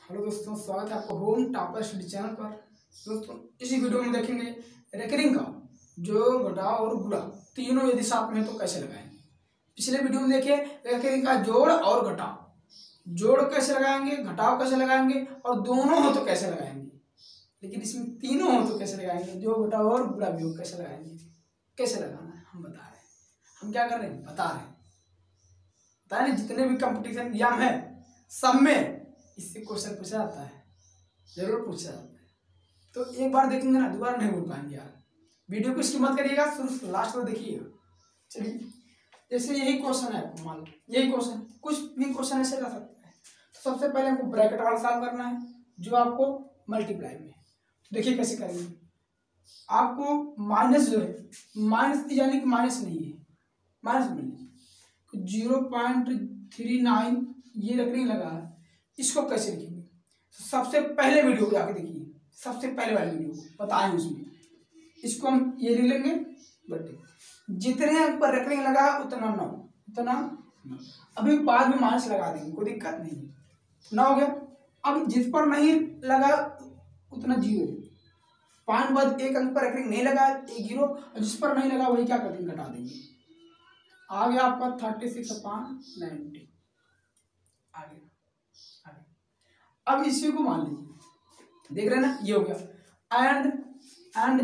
Hello दोस्तों, स्वागत है आपका होम टॉपर स्टडी चैनल पर। दोस्तों, इस वीडियो में देखेंगे रेकरिंग का जो घटाव और गुणा तीनों यदि साथ में तो कैसे लगाएंगे। पिछले वीडियो में देखे रेकरिंग का जोड़ और घटाव, जोड़ कैसे लगाएंगे, घटाव कैसे लगाएंगे और दोनों हो तो कैसे लगाएंगे। लेकिन इसमें तीनों हो तो कैसे लगाएंगे, जो घटाव और गुणा भी हो कैसे लगाएंगे, कैसे लगाना है हम बता रहे हैं। हम क्या कर रहे हैं, बता रहे हैं। जितने भी कंपटीशन एग्जाम है सब में इससे क्वेश्चन पूछा जाता है, जरूर पूछा जाता है। तो एक बार देखेंगे ना, दोबारा नहीं बोल पाएंगे यार। वीडियो को इसकी मत करिएगा, शुरू से लास्ट तक देखिएगा। चलिए, जैसे यही क्वेश्चन है, मान लो यही क्वेश्चन, कुछ भी क्वेश्चन ऐसे रह सकता है। तो सबसे पहले हमको ब्रैकेट वाला सॉल्व करना है, जो आपको मल्टीप्लाई में। तो देखिए कैसे करेंगे। आपको माइनस जो है, माइनस यानी कि माइनस नहीं है, माइनस नहीं, 0.39 ये रखने लगा है। इसको कैसे लिखेंगे, तो सबसे पहले वीडियो को जाके देखिए, सबसे पहले वाली वीडियो को बताएं उसमें। इसको हम ये लिख लेंगे बटे जितने पर रखने लगा उतना 9, उतना 9। अभी बाद में माइनस लगा देंगे, कोई दिक्कत नहीं है। 9 हो गया। अब जिस पर नहीं लगा उतना 0, पॉइंट बाद एक अंक पर रखने नहीं लगा एक 0, और जिस पर नहीं लगा वही क्या कर देंगे, घटा देंगे। आ गया आपका 36/90 आ गया। अब इसी को मान लीजिए, देख रहे हैं ना, ये हो गया। एंड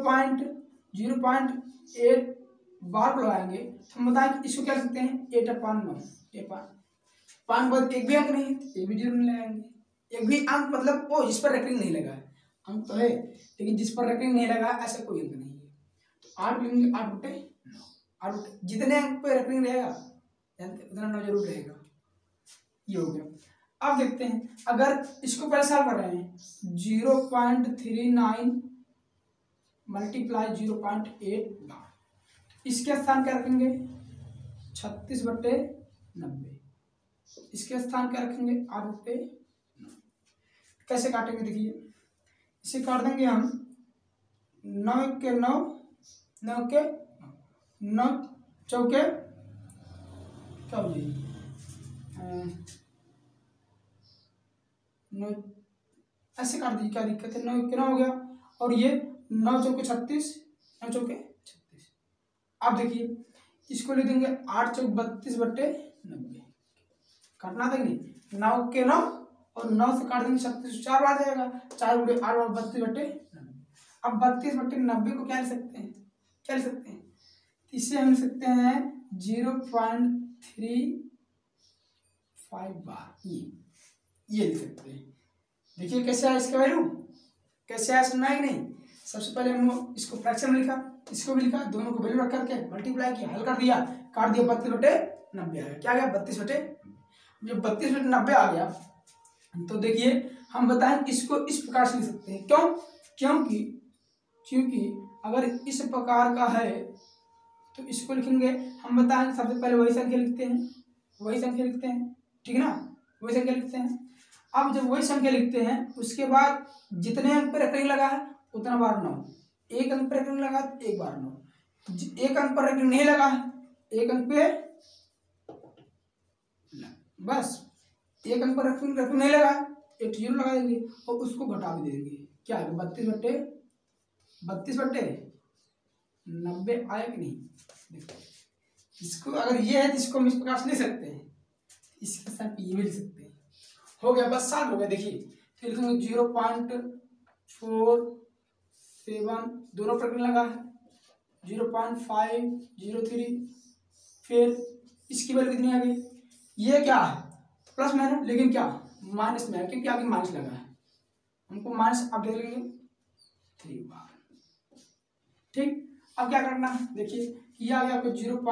0.8 बार लगाएंगे तो हम बताएं कि इसको क्या लिखते हैं, 8/9। पाँच बाद एक भी अंक नहीं है, ये भी 0 नहीं लगाएंगे। एक भी अंक मतलब वो जिस पर रेकरिंग नहीं लगा है, अंक तो है लेकिन जिस पर रेकरिंग नहीं लगा ऐसा कोई अंक नहीं है। तो 8 लेंगे, 8/9। 8 जितने अंक पे रेकरिंग रहेगा उतना 9 जरूर रहेगा। ये हो गया। अब देखते हैं, अगर इसको पहले सॉल्व कर रहे हैं, 0.39 मल्टीप्लाई 0.8 इसके स्थान क्या रखेंगे, 36/90। इसके स्थान क्या रखेंगे, 8/9। कैसे काटेंगे देखिए, इसे काट देंगे हम 9 के 9, 9 के 9 चौके क्या हो जाएगी, 9 ऐसे काट दीजिए, क्या दिक्कत है। 9 के 9 हो गया, और ये 9 चौके 36, 9 चौके 36। अब देखिए इसको ले देंगे 8 चौक 32/90, काटना देंगे 9 के 9 और 9 से काट देंगे 36, 4 बार जाएगा, 4 × 8 32/90। अब 32/90 को क्या ले सकते हैं, क्या ले सकते हैं, इसे हम ले सकते हैं 0.35 बार, ये लिख सकते हैं। देखिए कैसे आया इसका वैल्यू, कैसे आया, सुनना है कि नहीं। सबसे पहले हम इसको फ्रैक्शन में लिखा, इसको भी लिखा, दोनों को वैल्यू रख करके मल्टीप्लाई किया, हल कर दिया, काट दिया, 32/90 आ गया। क्या गया, 32/90। जब 32/90 आ गया तो देखिए हम बताएं इसको इस प्रकार से लिख सकते हैं। क्यों, क्योंकि अगर इस प्रकार का है तो इसको लिखेंगे, हम बताएं सबसे पहले वही संख्या लिखते हैं, ठीक है ना, वही संख्या लिखते हैं। अब जब वही संख्या लिखते हैं उसके बाद जितने अंक पर रेकरिंग लगा है उतना बार 9, एक अंक पर रेकरिंग लगा तो एक बार 9, एक अंक पर रेकरिंग नहीं लगा है एक अंक पे बस एक अंक पर रेकरिंग नहीं लगा, एक 0 लगा देंगे और उसको घटा भी देंगे। क्या है, 32/90 आया कि नहीं। देखो इसको अगर ये है तो इसको हम इस प्रकार से ले सकते हैं, इसके साथ ये भी ले सकते हैं। हो गया, बस साल हो गया। देखिए फिर लिखेंगे 0.47 दोनों पर लगा है, 0.503, फिर इसकी वैल्यू कितनी आ गई, ये क्या है प्लस में है लेकिन क्या माइनस में है, क्योंकि आगे माइनस लगा है, हमको माइनस अब दे लेंगे 3 बार। ठीक, अब क्या करना है, देखिए ये आ गया आपको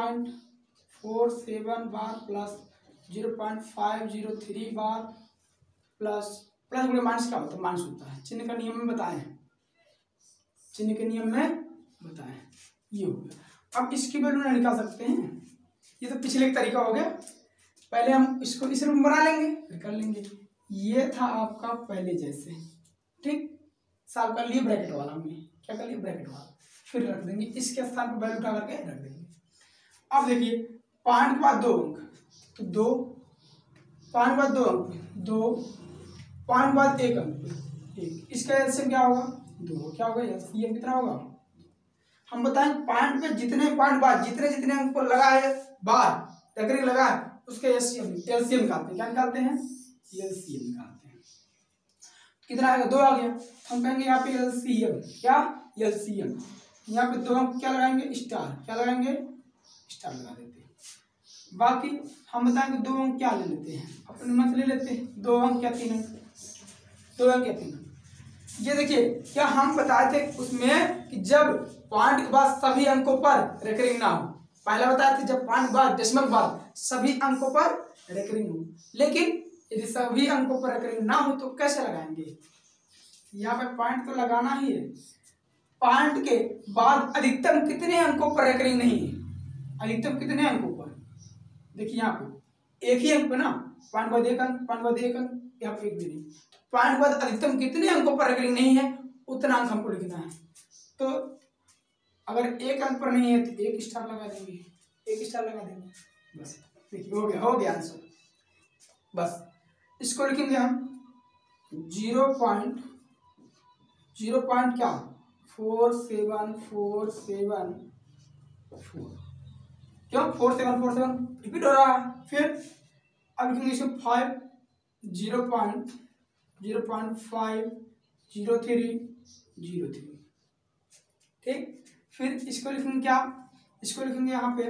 0.47 बार प्लस 0.503 बार प्लस गुणे माइनस क्या होता है, माइनस होता है, चिन्ह का नियम में बताएं, चिन्ह के नियम में बताएं। ये हो गया। अब इसकी वैल्यू नहीं निकाल सकते हैं, ये तो पिछले एक तरीका हो गया। पहले हम इसको इस रूप में बना लेंगे फिर कर लेंगे। ये था आपका पहले जैसे, ठीक, साल कर लिए ब्रैकेट वाला, हमने क्या कर लिया, ब्रैकेट वाला, फिर रख देंगे इसके स्थान पर वैल्यू उठा करके रख देंगे। अब देखिए पॉइंट के बाद 2 अंक, तो 2 पॉइंट के बाद 2 अंक, 2 पॉइंट बाद एक अंक एक, इसका एलसीएम क्या होगा 2, क्या होगा एलसीएम कितना होगा। हम बताएं पॉइंट पे जितने पॉइंट बाद जितने जितने अंक पर लगा है बार रेकरिंग लगा है उसके एलसीएम निकालते हैं। क्या निकालते हैं एलसीएम निकालते हैं। कितना आएगा 2 आ गया। हम कहेंगे यहाँ पे एलसीएम क्या एलसीएम, यहाँ पे 2 अंक क्या लगाएंगे स्टार, क्या लगाएंगे स्टार लगा देते हैं। बाकी हम बताएंगे 2 अंक क्या ले लेते हैं अपने मन से ले लेते हैं 2 अंक या 3 अंक, 2 अंक या 3 अंक। ये देखिए क्या हम बताए थे उसमें कि जब पॉइंट के बाद सभी अंकों पर रेकरिंग ना हो, पहला बताया था जब पॉइंट बाद डेसिमल बाद सभी अंकों पर रेकरिंग हो, लेकिन यदि सभी अंकों पर रेकरिंग ना हो तो कैसे लगाएंगे। यहाँ पे पॉइंट तो लगाना ही है, पॉइंट के बाद अधिकतम कितने अंकों पर रेकरिंग नहीं है, अधिकतम कितने अंकों पर। देखिए यहाँ पे एक ही अंक पे ना पॉइंट बाद एक अंक, पॉइंट बाद एक अंक, यहाँ पे एक भी नहीं, पॉइंट बाद अधिकतम कितने अंकों पर रेकरिंग नहीं है उतना अंक हमको लिखना है। तो अगर एक अंक पर नहीं है तो 1 स्टार लगा देंगे, 1 स्टार लगा देंगे बस। देखिए हो गया आंसर। बस इसको लिखेंगे हम 0.0 क्या 47474, क्यों 4747 रिपीट हो रहा है। फिर अब लिखेंगे इसको 0.50303, ठीक। फिर इसको लिखेंगे क्या, इसको लिखेंगे यहाँ पे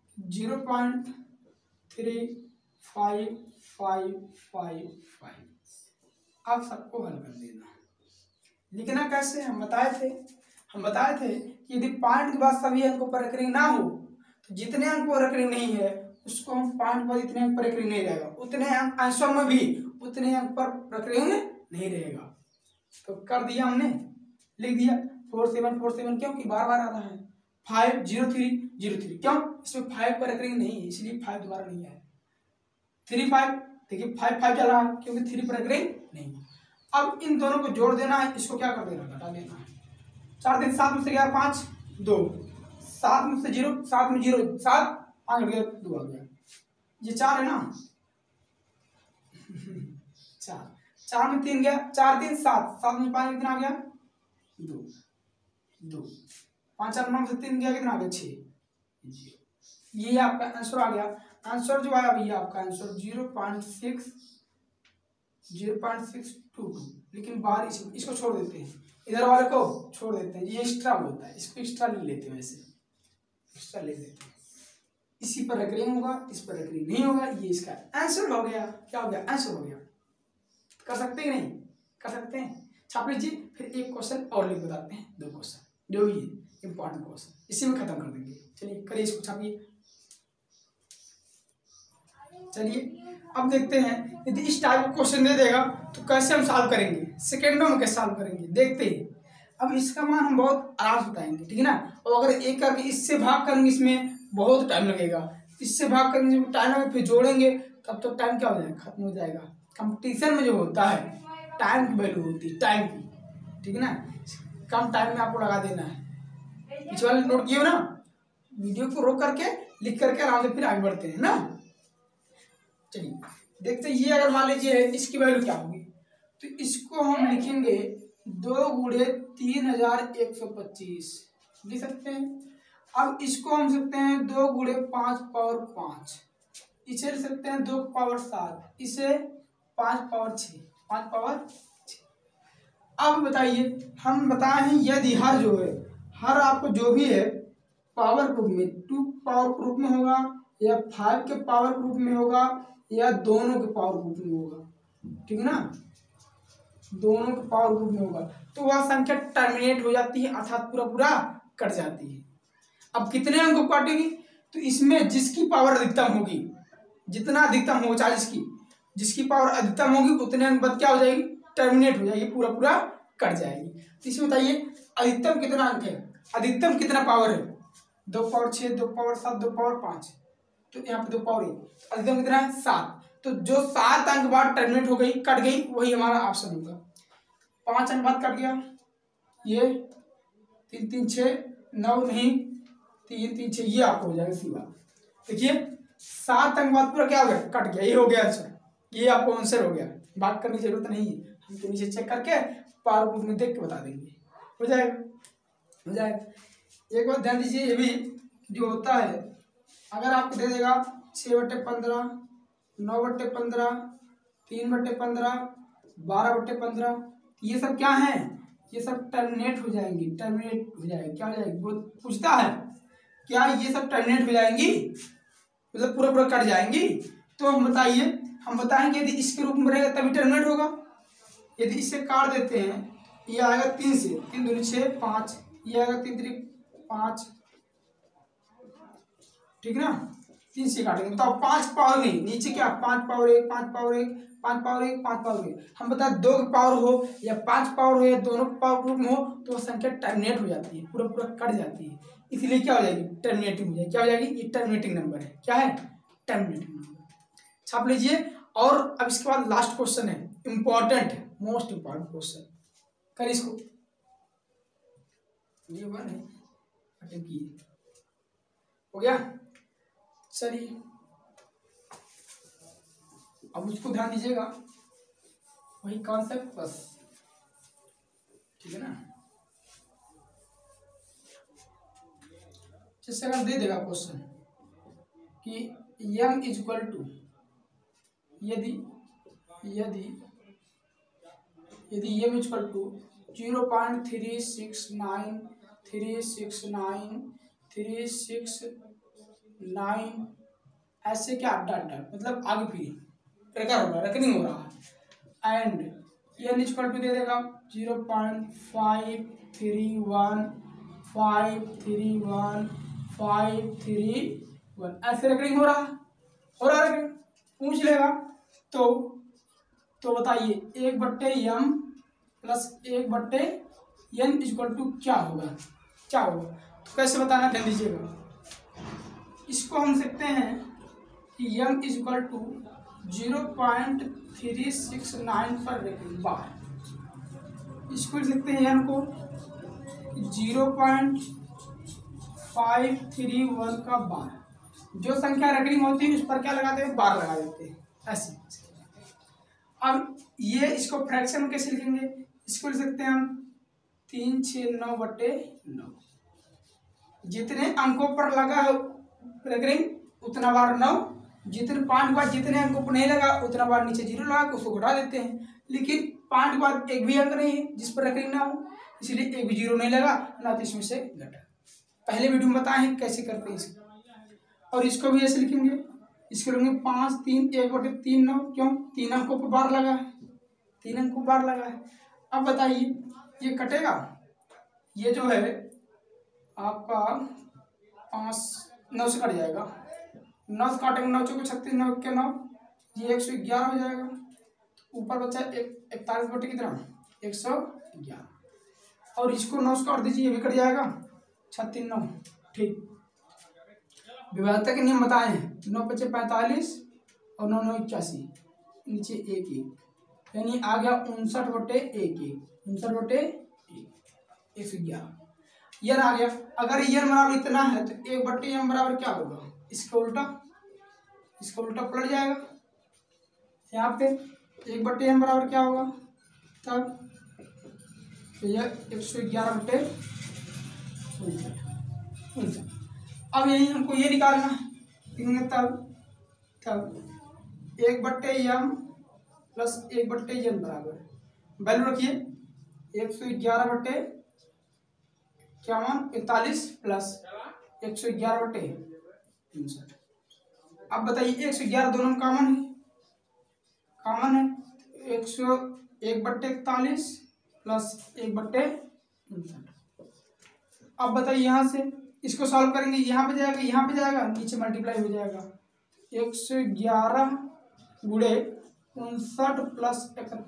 0.35555। आप सबको हल कर देना। लिखना कैसे हम बताए थे कि यदि पॉइंट के बाद सभी अंकों पर रेकरिंग ना हो तो जितने अंक पर रेकरिंग नहीं है उसको हम पॉइंट पर इतने अंक पर रेकरिंग नहीं रहेगा, उतने अंक आंसर में भी उतने अंक पर रेकरिंग नहीं रहेगा। तो कर दिया हमने, लिख दिया 4747, क्योंकि बार बार आ रहा है 50303, क्यों इसमें 5 पर रेकरिंग नहीं है इसलिए 5 दोबारा नहीं आया। 35 देखिए 5 चल रहा है क्योंकि 3 पर रेकरिंग नहीं। अब इन दोनों को जोड़ देना है, इसको क्या कर देना घटा देना है। 4 3 7 में से 11 5 2, 7 में से 0 7 में 0 7 5 गया 2 आ गया, ये 4 है ना 4 में 3 गया 4 3 7 7 में 5 कितना आ गया 2 2 5 4 9 से 3 गया कितना आ गया 6। ये आपका आंसर आ गया। आंसर जो आया भैया आपका आंसर 0.622, लेकिन बाहर इसको छोड़ देते हैं, इधर वाले को छोड़ देते हैं, ये एक्स्ट्रा होता है, इसको एक्स्ट्रा ले लेते हैं, वैसे एक्स्ट्रा ले लेते हैं। इसी पर रेकरिंग होगा, इस पर रेकरिंग नहीं होगा, ये इसका आंसर हो गया। क्या हो गया आंसर हो गया। कर सकते हैं नहीं कर सकते हैं, छाप लीजिए। फिर एक क्वेश्चन और लिख बताते हैं, 2 क्वेश्चन जो भी है इंपॉर्टेंट क्वेश्चन, इसी में खत्म कर देंगे। चलिए करिए इसको, छापिए। चलिए अब देखते हैं यदि इस टाइप का क्वेश्चन दे देगा तो कैसे हम सॉल्व करेंगे, सेकेंडों में कैसे सॉल्व करेंगे देखते हैं। अब इसका मान हम बहुत आराम से बताएंगे, ठीक है ना। और अगर एक करके इससे भाग करेंगे इसमें बहुत टाइम लगेगा, इससे भाग करेंगे टाइम लगेगा, फिर जोड़ेंगे तब तो टाइम क्या हो जाएगा खत्म हो जाएगा। कंपटीशन में जो होता है टाइम की वैल्यू होती है, टाइम की, ठीक है ना। कम टाइम में आपको लगा देना है। पीछे वाले नोट किए हो ना, वीडियो को रोक करके लिख करके आराम से फिर आगे बढ़ते हैं ना। चलिए देखते हैं, ये अगर मान लीजिए इसकी वैल्यू क्या होगी तो इसको हम लिखेंगे 2 × 3125 लिख सकते हैं। अब इसको हम सकते हैं 2 × 5 पावर 5, इसे लिख सकते हैं 2 पावर 7, इसे 5 पावर 6, 5 पावर 6। अब बताइए हम बताए हैं यदि हर जो है हर आपको जो भी है पावर ग्रुप में 2 पावर ग्रुप में होगा या 5 के पावर ग्रुप में होगा या दोनों के पावर ग्रुप में होगा, ठीक है ना, दोनों के पावर ग्रुप में होगा तो वह संख्या टर्मिनेट हो जाती है, अर्थात पूरा कट जाती है। अब कितने अंकों को काटेगी तो इसमें जिसकी पावर अधिकतम होगी, जितना अधिकतम होगा चाहे जिसकी पावर अधिकतम होगी उतने अंक बाद क्या हो जाएगी टर्मिनेट हो जाएगी, पूरा कट जाएगी। तो इसमें बताइए अधिकतम कितना अंक है, अधिकतम कितना पावर है 2 पावर 6, 2 पावर 7, 2 पावर 5, तो यहाँ पे 2 पावर 1, अधिकतम कितना है 7। तो जो 7 अंक बाद टर्मिनेट हो गई कट गई वही हमारा ऑप्शन होगा। 5 अंक बाद कट गया, ये 3 3 6 9 नहीं 3 3 6, ये आपको हो जाएगा सी बात। देखिए 7 अंक बाद पूरा क्या हो गया कट गया, ये हो गया आंसर, ये आपको आंसर हो गया, बात करने की जरूरत नहीं है, हम तो नीचे चेक करके पावर बुक में देख के बता देंगे, हो जाएगा, हो जाएगा। एक बात ध्यान दीजिए, ये भी जो होता है अगर आपको दे देगा 6/15, 9/15, 3/15, 12/15, ये सब क्या है, ये सब टर्मिनेट हो जाएंगी, टर्मिनेट हो जाएगी, क्या हो जाएगी, वो पूछता है क्या ये सब टर्मिनेट हो जाएंगी, मतलब पूरा पूरा कट जाएंगी। तो हम बताइए, हम बताएंगे यदि इसके रूप में रहेगा तभी टर्मिनेट होगा। यदि इसे काट देते हैं, ये आएगा 3 से, 3 दूनी 6, 5, ये आएगा 3 3 5, ठीक ना, 3 से काटेंगे तो अब 5 पावर नहीं, नीचे क्या 5 पावर 1, 5 पावर 1, 5 पावर 1, 5 पावर 1। हम बताए 2 की पावर हो या 5 पावर हो या दोनों पावर ग्रुप में हो तो वो संख्या टर्मिनेट हो जाती है, पूरा पूरा कट जाती है, इसलिए क्या हो जाएगी, टर्मिनेटिंग हो जाएगी। क्या हो जाएगी, ये टर्मिनेटिंग नंबर है, क्या है, टर्मिनेटिंग नंबर, छाप लीजिए। और अब इसके बाद लास्ट क्वेश्चन है, इंपॉर्टेंट है, मोस्ट इंपॉर्टेंट क्वेश्चन, कर इसको, ये वन है अटेम्प्ट किए, हो गया। चलिए अब उसको ध्यान दीजिएगा, वही कॉन्सेप्ट बस, ठीक है ना। जैसे अगर दे देगा क्वेश्चन कि m इज इक्वल टू, यदि यदि यदि m इज इक्वल टू 0.369 ऐसे क्या डॉट डॉट मतलब आगे फिर ट्रेकर हो रहा है, रेकनिंग हो रहा है, एंड n इक्वल टू दे देगा 0.531 ऐसे रेकनिंग हो रहा है, रेकनिंग पूछ लेगा तो बताइए 1/m plus 1/n equal to क्या होगा, क्या होगा, तो कैसे बताना, ध्यान दीजिएगा। इसको हम सकते हैं कि m इज इक्वल टू 0.369 पर रेकनिंग बार, इसको लिख सकते हैं n को 0.531 का बार, जो संख्या रेकनिंग होती है उस पर क्या लगाते हैं, बार लगा देते हैं ऐसे। अब ये इसको फ्रैक्शन में कैसे लिखेंगे, इसको लिख सकते हैं हम 369/9, जितने अंकों पर लगा है रेकनिंग उतना बार 9, जितने 5 के बाद जितने अंकों पर नहीं लगा उतना बार नीचे 0 लगा के उसको घटा देते हैं, लेकिन 5 के बाद एक भी अंक नहीं है जिस पर रेकनिंग ना हो, इसलिए एक भी 0 नहीं लगा ना, तो इसमें से घटा। पहले वीडियो में बताए हैं कैसे करते हैं इसको, और इसको भी ऐसे लिखेंगे, इसको लिखेंगे 5 3 1/3 9, क्यों, 3 अंकों पर बार लगा है, 3 अंकों पर बार लगा है। अब बताइए ये कटेगा, ये जो है आपका 5 9 से कट जाएगा, 9 से काटेंगे, 9 चौके 36, 9 के 9, ये 111 हो जाएगा, ऊपर बचा 41 कितना 111, और इसको 9 से काट दीजिए, ये भी कट जाएगा 36 9, ठीक। विभाज्यता के नियम बताए हैं, 9 × 5 = 45 और 9 × 9 = 81, नीचे 1 1, यानी आ गया 59/1 111 यन आ गया। अगर यन बराबर इतना है तो 1/m बराबर क्या होगा, इसका उल्टा पलट जाएगा, यहाँ पे 1/m बराबर क्या होगा, तब यह 111/59। अब यही हमको ये निकालना है, तब 1/m प्लस 1/n बराबर वैल्यू रखिए 111/41 प्लस 111/59। अब बताइए 111 दोनों में कॉमन है 101/41 प्लस 1/59। अब बताइए यहाँ से इसको सॉल्व करेंगे, यहाँ पे जाएगा नीचे मल्टीप्लाई हो जाएगा, 111 गुणे 59 प्लस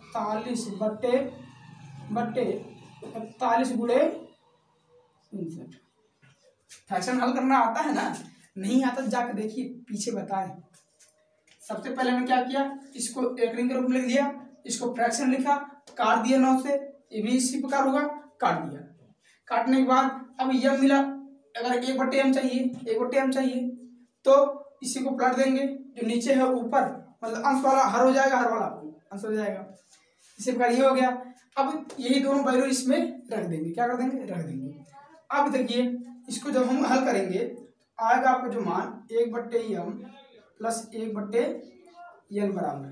41/41 गुणे 59। फ्रैक्शन हल करना आता है ना, नहीं आता जाकर देखिए पीछे बताएं। सबसे पहले मैंने क्या किया, इसको एक रिंग के रूप में लिख दिया, इसको फ्रैक्शन लिखा, काट दिया 9 से, ये भी इसी प्रकार होगा, काट दिया। काटने के बाद अब यम मिला, अगर 1/m चाहिए तो इसी को पलट देंगे, जो नीचे है ऊपर मतलब अंश वाला हर हो जाएगा, हर वाला अंश हो जाएगा। इसी प्रकार ये हो गया। अब यही दोनों वैल्यू इसमें रख देंगे, क्या कर देंगे, रख देंगे। अब देखिए इसको जब हम हल करेंगे आएगा आपका जो मान 1/m प्लस 1/n बराबर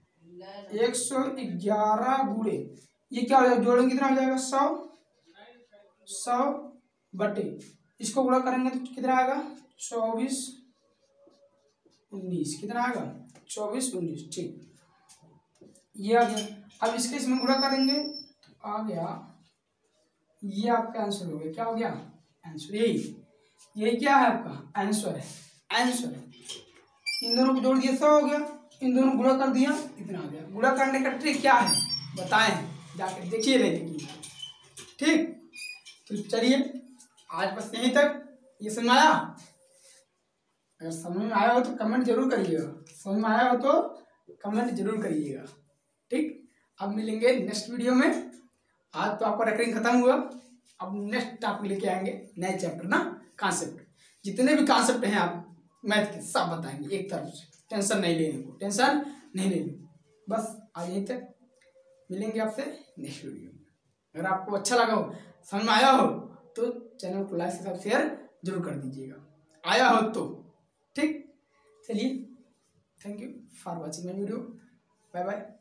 111 गुणे ये क्या हो जाएगा, जोड़ेंगे कितना हो जाएगा 100 बटे इसको गुणा करेंगे तो कितना आएगा 24 19, कितना आएगा 24 19, ठीक ये आ गया। अब इसके इसमें गुणा करेंगे तो आ गया, ये आपका आंसर हो गया। क्या हो गया आंसर, यही क्या है आपका आंसर है, आंसर है। इन दोनों को जोड़ दिया 100 हो गया, इन दोनों गुणा कर दिया इतना आ गया। गुणा करने का ट्रिक क्या है बताएं, जाकर देखिए लेकिन, ठीक। तो चलिए आज बस यहीं तक। ये समझ आया, अगर समझ में आया हो तो कमेंट जरूर करिएगा, समझ में आया हो तो कमेंट जरूर करिएगा, ठीक। अब मिलेंगे नेक्स्ट वीडियो में। आज तो आपका रेकरिंग खत्म हुआ, अब नेक्स्ट टॉपिक लेके आएंगे नए चैप्टर ना, कॉन्सेप्ट जितने भी कॉन्सेप्ट हैं आप मैथ के सब बताएंगे एक तरफ से, टेंशन नहीं लेने को, टेंशन नहीं लेनी। बस आज यहीं तक, मिलेंगे आपसे नेक्स्ट वीडियो में। अगर आपको अच्छा लगा हो, समझ में आया हो तो चैनल को लाइक सब्सक्राइब शेयर जरूर कर दीजिएगा, आया हो तो, ठीक। चलिए thank you for watching my video, bye bye.